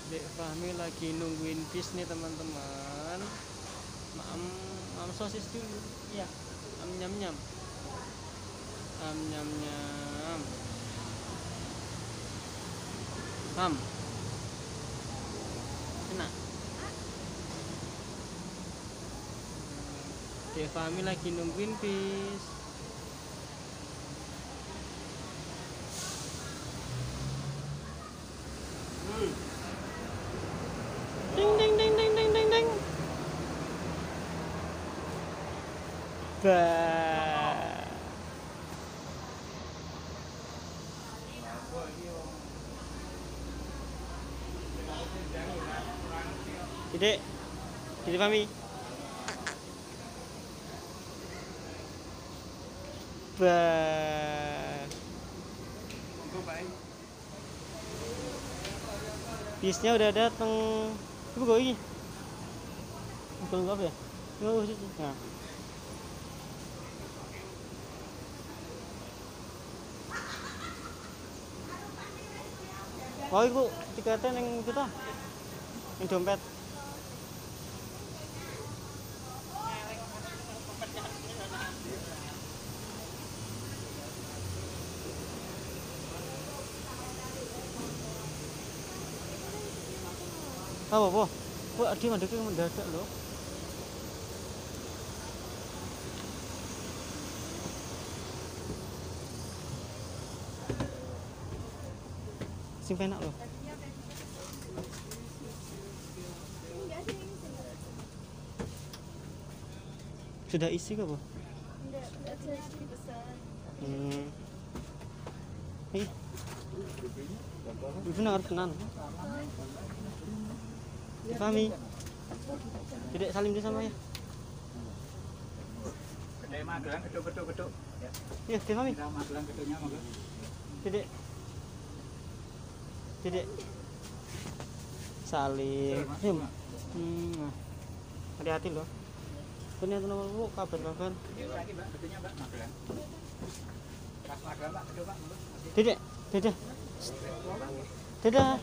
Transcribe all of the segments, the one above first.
Dek Fahmi lagi nungguin bis nih teman-teman. Mam sosis dulu. Iya. Nyam nyam. Nyam nyam. Ham. Enak. Dek Fahmi lagi nungguin bis. Ding ding ding ding ding ding ding. Bah. Dek, Dek Fahmi. Bah. Bisnya udah dateng. Ibu gue ini. Bukan apa ya? Oh, situ. Nah. Oh, ibu tiketnya yang kita, yang dompet. Apa, Bu? Bu, dia ngadeknya mendadak loh. Sing penak loh. Sudah isi kah, Bu? Ih. Benar tenan. Fahmi. Tidak salim dia sama ya. Kedai Magelang geduk. Ya. Iya, Fahmi. Magelang geduknya monggo. Tidak. Tidak. Salim. Hati-hati loh. Ternyata nama lu kabar-kabar. Lagi Mbak, geduknya Mbak Magelang. Pas Magelang Mbak, geduk Pak. Tidak. Dadah.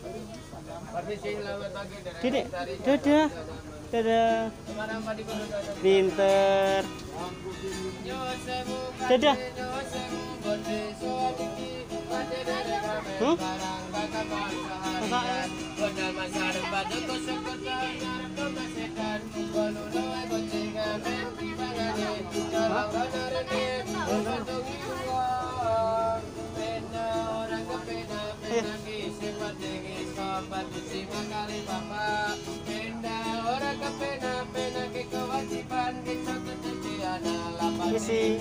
Pinter. Dadah. Isi.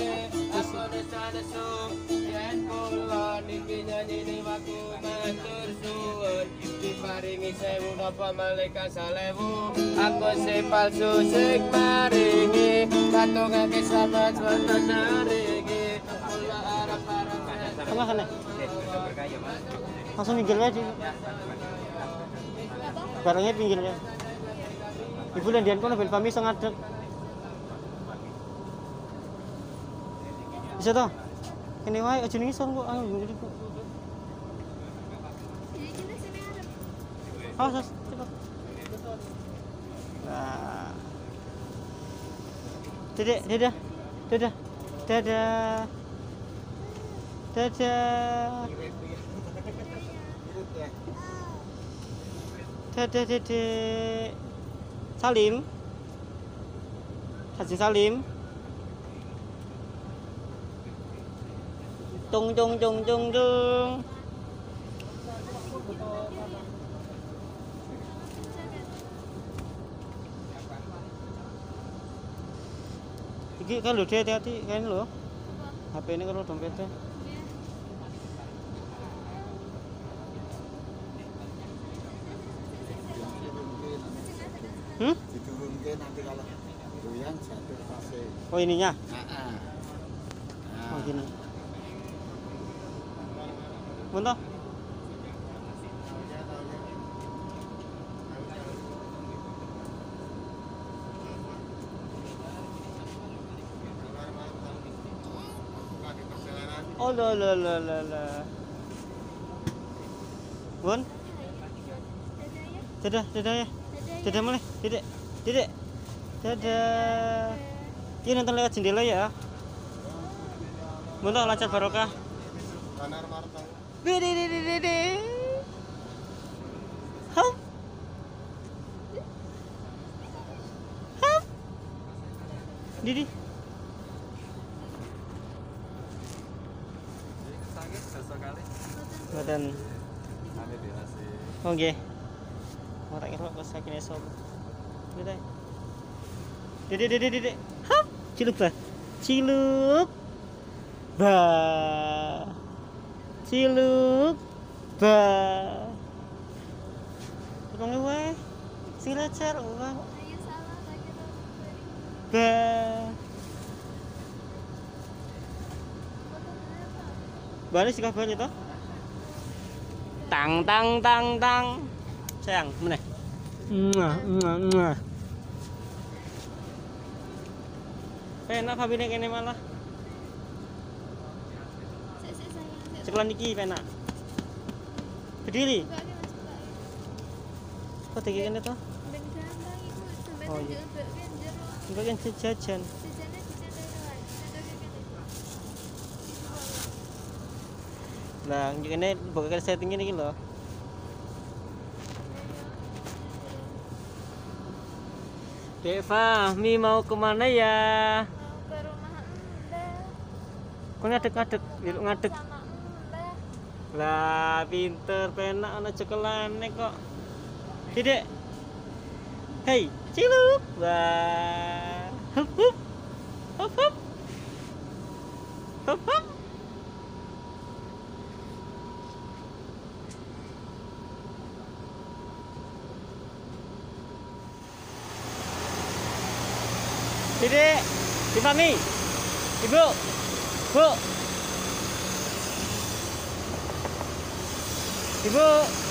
Diparingi sewu napa malaikat salewu aku sing palsu sing maringi katungake sahabat wonten naringi kula arep-arep Tengah sana. Langsung pinggir aja. Barangnya pinggirnya. Ibu dan Dian kono ben pami iso ngadeg. Bisa toh? Kene wae aja ning isor kok. Ayo ngene kok. Oh, cepat. Nah. Dadah. Dedek. Salim. Haji Salim. Tung. Iki kan lho, hati-hati kan lho. HP ini kalau dompetnya. Diturunke nanti kalau goyang jatuh fase. Oh ininya? Nah. Oh gini. Bentar. Oh lah. Bun? Dadah, dadah ya. Dadah mulai, Dedek. Dedek. Dadah. Iya nonton lewat jendela ya. Mudah lancar barokah. Kanar Marta. Dede. Hop. Hop. Didi. Sakit sesekali. Badan. Kami dikasih. Oke. Orang kira pas sakitnya sob. Dede. Dede. Hop. Ciluk bah. Ciluk. Bah. Ciluk. Bah. Tukang wae. Sing lancar wah. Bah. Balik sih kabarnya toh? Tang. Sayang, meneh. Muah. Penak habine kene malah. Cekelan iki penak. Berdiri. Kok tinggi kene toh? Oh iya. Enggak kan jajan. Lah, ini bukan setting ini loh. Dek Fahmi mau kemana ya? Mau ke rumah Anda Kok ngadek, ngadek. sama Anda. Lah, pinter, penak ana cekelane kok. Dedek. Hei, ciluk. Wah. Hup. Hup. Dedek, Fahmi. Ibu. Bu. Ibu.